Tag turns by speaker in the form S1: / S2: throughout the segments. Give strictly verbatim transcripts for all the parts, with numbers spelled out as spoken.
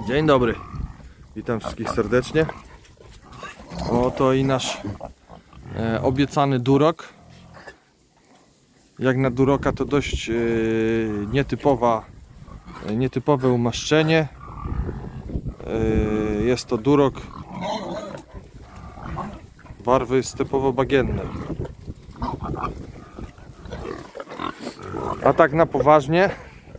S1: Dzień dobry, witam wszystkich serdecznie. Oto i nasz e, obiecany durok. Jak na duroka to dość e, nietypowa, e, nietypowe umaszczenie. E, jest to durok barwy stepowo-bagiennej. A tak na poważnie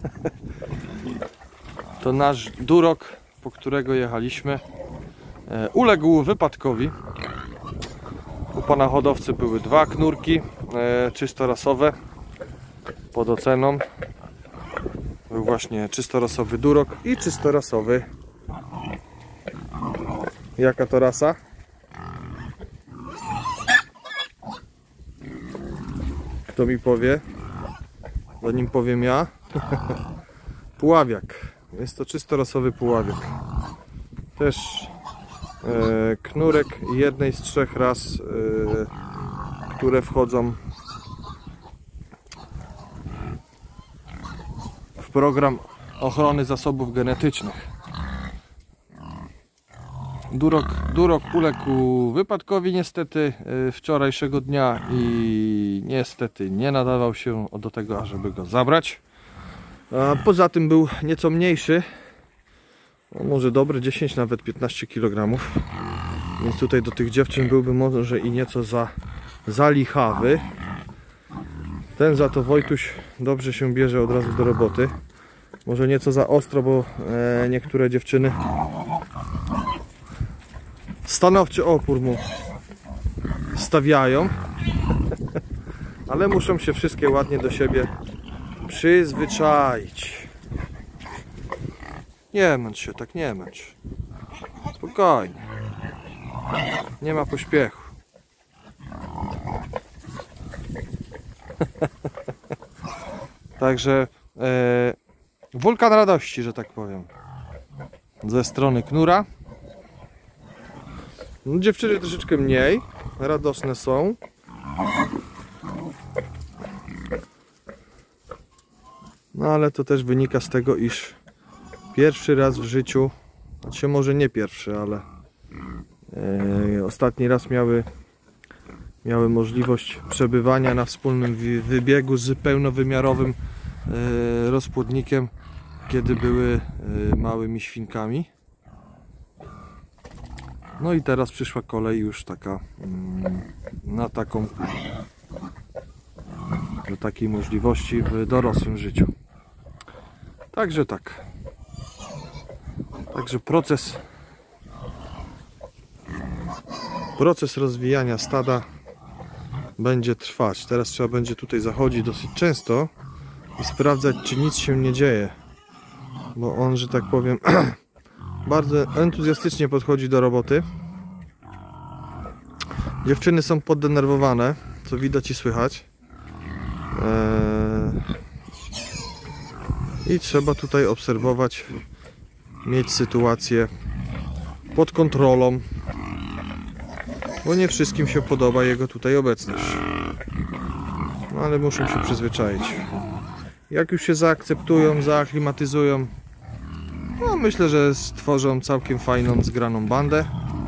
S1: to nasz durok, po którego jechaliśmy, e, uległ wypadkowi. U pana hodowcy były dwa knurki e, czystorasowe pod oceną. Był właśnie czystorasowy durok i czystorasowy. Jaka to rasa? Kto mi powie? Zanim powiem ja. Puławiak. Jest to czystorasowy puławiak. Też e, knurek jednej z trzech ras, e, które wchodzą w program ochrony zasobów genetycznych. Durok, durok uległ wypadkowi niestety e, wczorajszego dnia i niestety nie nadawał się do tego, ażeby go zabrać. A poza tym był nieco mniejszy, no może dobre dziesięć, nawet piętnaście kilogramów, więc tutaj do tych dziewczyn byłby może i nieco za, za lichawy. Ten za to Wojtuś dobrze się bierze od razu do roboty. Może nieco za ostro, bo e, niektóre dziewczyny stanowczy opór mu stawiają, ale muszą się wszystkie ładnie do siebie przyzwyczaić. Nie męcz się, tak nie męcz. Spokojnie. Nie ma pośpiechu. Także e, wulkan radości, że tak powiem, ze strony knura. No, dziewczyny troszeczkę mniej radosne są. No ale to też wynika z tego, iż pierwszy raz w życiu, znaczy może nie pierwszy, ale e, ostatni raz miały, miały możliwość przebywania na wspólnym wybiegu z pełnowymiarowym e, rozpłodnikiem, kiedy były e, małymi świnkami. No i teraz przyszła kolej już taka mm, na taką do takiej możliwości w dorosłym życiu. Także tak. Także proces proces rozwijania stada będzie trwać. Teraz trzeba będzie tutaj zachodzić dosyć często i sprawdzać, czy nic się nie dzieje. Bo on, że tak powiem, bardzo entuzjastycznie podchodzi do roboty. Dziewczyny są poddenerwowane, co widać i słychać. Eee... I trzeba tutaj obserwować, mieć sytuację pod kontrolą, bo nie wszystkim się podoba jego tutaj obecność. No ale muszą się przyzwyczaić. Jak już się zaakceptują, zaaklimatyzują, no myślę, że stworzą całkiem fajną, zgraną bandę.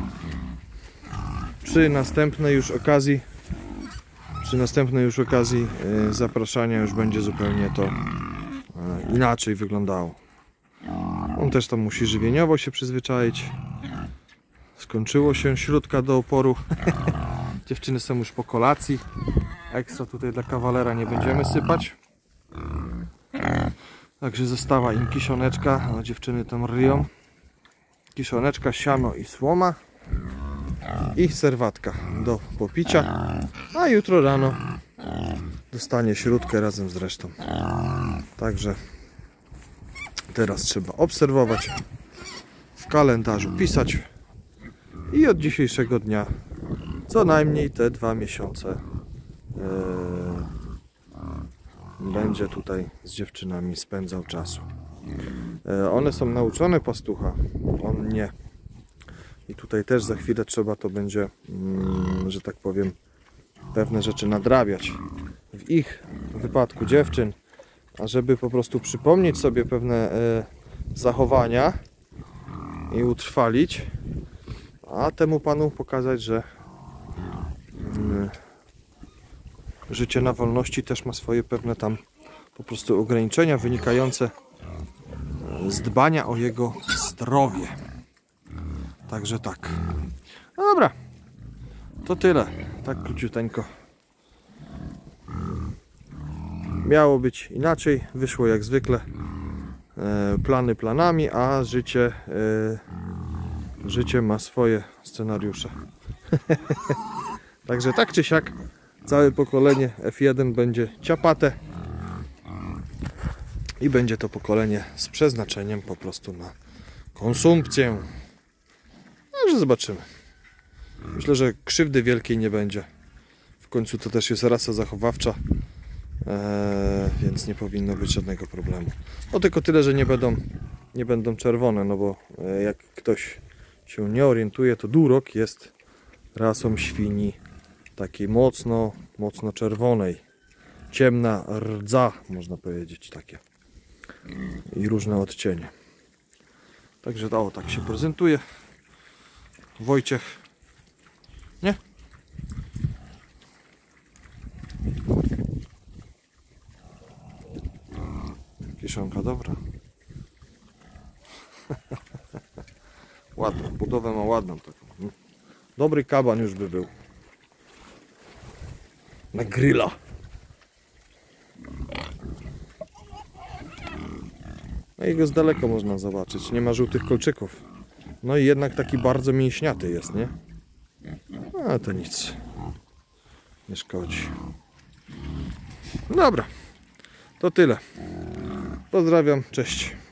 S1: Przy następnej już okazji, przy następnej już okazji yy, zapraszania już będzie zupełnie to inaczej wyglądało. On też tam musi żywieniowo się przyzwyczaić. Skończyło się śródka do oporu. Dziewczyny są już po kolacji. Ekstra tutaj dla kawalera nie będziemy sypać. Także została im kiszoneczka, a dziewczyny tam ryją. Kiszoneczka, siano i słoma. I serwatka do popicia. A jutro rano dostanie śródkę razem z resztą. Także teraz trzeba obserwować, w kalendarzu pisać i od dzisiejszego dnia co najmniej te dwa miesiące yy, będzie tutaj z dziewczynami spędzał czasu. Yy, one są nauczone pastucha, on nie. I tutaj też za chwilę trzeba to będzie, yy, że tak powiem, pewne rzeczy nadrabiać. W ich wypadku dziewczyn, a żeby po prostu przypomnieć sobie pewne e, zachowania, i utrwalić, a temu panu pokazać, że yy, życie na wolności też ma swoje pewne tam po prostu ograniczenia wynikające z dbania o jego zdrowie. Także tak. No dobra, to tyle. Tak króciuteńko. Miało być inaczej, wyszło jak zwykle. E, plany planami, a życie e, życie ma swoje scenariusze. Także tak czy siak całe pokolenie F jeden będzie ciapate i będzie to pokolenie z przeznaczeniem po prostu na konsumpcję. Także zobaczymy. Myślę, że krzywdy wielkiej nie będzie. W końcu to też jest rasa zachowawcza, eee, więc nie powinno być żadnego problemu. No tylko tyle, że nie będą, nie będą czerwone, no bo e, jak ktoś się nie orientuje, to durok jest rasą świni takiej mocno, mocno czerwonej. Ciemna rdza, można powiedzieć, takie. I różne odcienie. Także to o, tak się prezentuje. Wojciech. Nie? Kiszonka dobra. Ładną, budowę ma ładną taką. Dobry kaban już by był. Na grilla. No i go z daleka można zobaczyć. Nie ma żółtych kolczyków. No i jednak taki bardzo mięśniaty jest, nie? A to nic. Nie szkodzi. Dobra. To tyle. Pozdrawiam. Cześć.